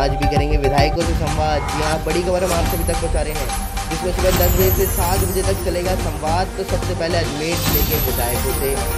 आज भी करेंगे विधायकों से संवाद। जी हाँ, बड़ी खबर हम आप सभी तक पहुँचा रहे हैं, जिसमें सुबह 10 बजे से 7 बजे तक चलेगा संवाद। तो सबसे पहले अजमेर जिले के विधायकों से